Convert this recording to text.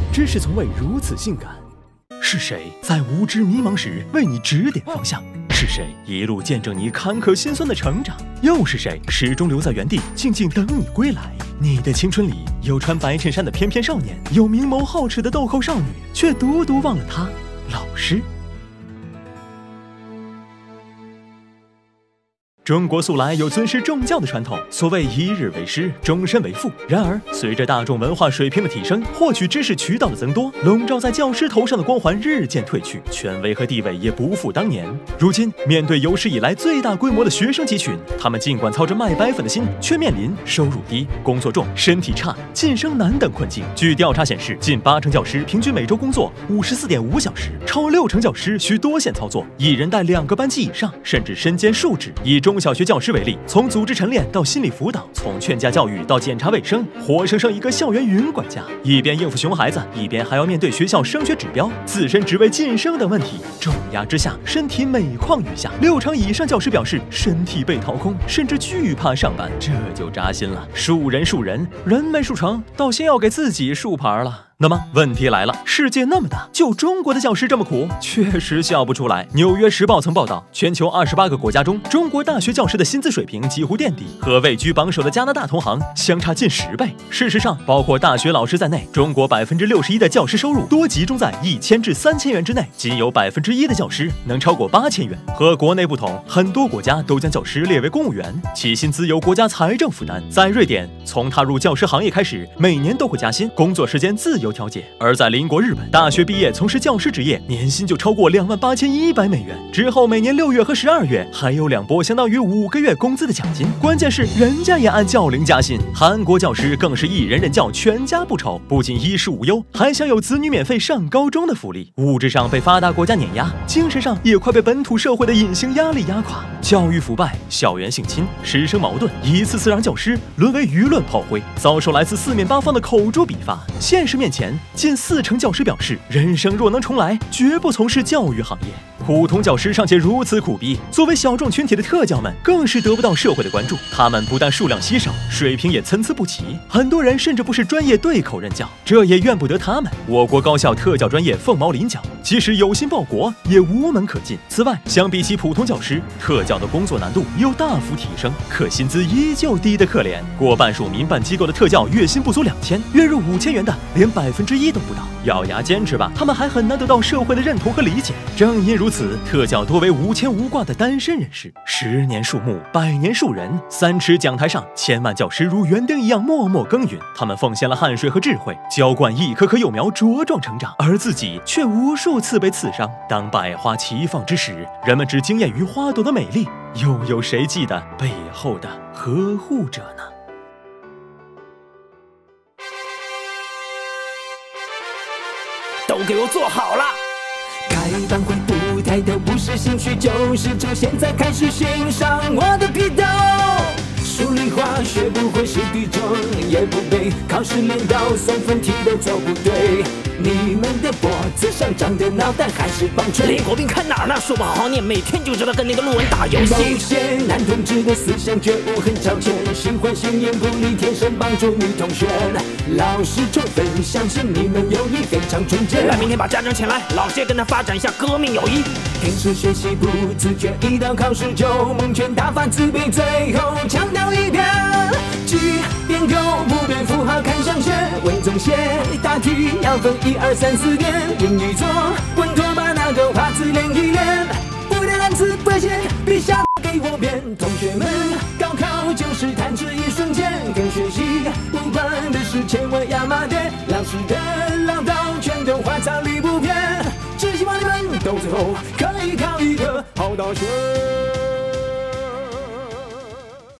知识从未如此性感。是谁在无知迷茫时为你指点方向？是谁一路见证你坎坷心酸的成长？又是谁始终留在原地，静静等你归来？你的青春里有穿白衬衫的翩翩少年，有明眸皓齿的豆蔻少女，却独独忘了他，老师。中国素来有尊师重教的传统，所谓一日为师，终身为父。然而，随着大众文化水平的提升，获取知识渠道的增多，笼罩在教师头上的光环日渐褪去，权威和地位也不复当年。如今，面对有史以来最大规模的学生集群，他们尽管操着卖白粉的心，却面临收入低、工作重、身体差、晋升难等困境。据调查显示，近80%教师平均每周工作54.5小时，超60%教师需多线操作，一人带2个班级以上，甚至身兼数职。以中小学教师为例，从组织晨练到心理辅导，从劝架教育到检查卫生，活生生一个校园云管家，一边应付熊孩子，一边还要面对学校升学指标、自身职位晋升等问题，重压之下，身体每况愈下。60%以上教师表示身体被掏空，甚至惧怕上班，这就扎心了。树人，人没树成，倒先要给自己树牌了。那么问题来了，世界那么大，就中国的教师这么苦，确实笑不出来。纽约时报曾报道，全球28个国家中，中国大学教师的薪资水平几乎垫底，和位居榜首的加拿大同行相差近10倍。事实上，包括大学老师在内，中国61%的教师收入多集中在1000至3000元之内，仅有1%的教师能超过8000元。和国内不同，很多国家都将教师列为公务员，其薪资由国家财政负担。在瑞典，从踏入教师行业开始，每年都会加薪，工作时间自由调节。而在邻国日本，大学毕业从事教师职业，年薪就超过28100美元。之后每年6月和12月还有2波相当于5个月工资的奖金。关键是人家也按教龄加薪。韩国教师更是一人任教，全家不愁，不仅衣食无忧，还享有子女免费上高中的福利。物质上被发达国家碾压，精神上也快被本土社会的隐形压力压垮。教育腐败、校园性侵、师生矛盾，一次次让教师沦为舆论炮灰，遭受来自四面八方的口诛笔伐。现实面前，近40%教师表示，人生若能重来，绝不从事教育行业。普通教师尚且如此苦逼，作为小众群体的特教们更是得不到社会的关注。他们不但数量稀少，水平也参差不齐，很多人甚至不是专业对口任教，这也怨不得他们。我国高校特教专业凤毛麟角，即使有心报国，也无门可进。此外，相比起普通教师，特教的工作难度又大幅提升，可薪资依旧低得可怜。过半数民办机构的特教月薪不足2000，月入5000元的连1%都不到。咬牙坚持吧，他们还很难得到社会的认同和理解。正因如此，特教多为无牵无挂的单身人士。10年树木，100年树人，3尺讲台上，千万教师如园丁一样默默耕耘。他们奉献了汗水和智慧，浇灌一棵棵幼苗茁壮成长，而自己却无数次被刺伤。当百花齐放之时，人们只惊艳于花朵的美丽，又有谁记得背后的呵护者呢？ 都给我做好了！开班会舞台的不是兴趣，就是从现在开始欣赏我的批斗。数理化学不会是地中，也不背，考试连到算分题都做不对。你们的脖子上长的脑袋还是棒槌。林国斌看哪儿呢？书不好好念，每天就知道跟那个路人打游戏。某些男同志的思想觉悟很超前，喜欢心眼不离，天生帮助女同学。老师充分相信你们友谊非常纯洁。来，明天把家长请来，老师也跟他发展一下革命友谊。平时学习不自觉，一到考试就蒙圈，大发自闭，最后强调一遍。句点勾不变符号看上学，文总写大题要分1、2、3、4点，英语作文多把那个话字练一练，不带单词不写，别瞎给我编。同学们，高考就是弹指一瞬间，跟学习无关的事千万要码点，老师的唠叨全都话糙理不偏，只希望你们都最后可以考一个好大学。